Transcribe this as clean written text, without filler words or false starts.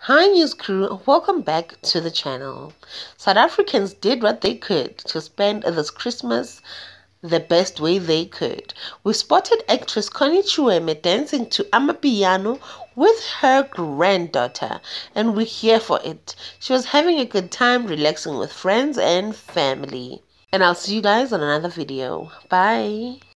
Hi news crew, welcome back to the channel. South Africans did what they could to spend this Christmas the best way they could. We spotted actress Connie Chiume dancing to Amapiano with her granddaughter, and we're here for it. She was having a good time relaxing with friends and family. And I'll see you guys on another video. Bye.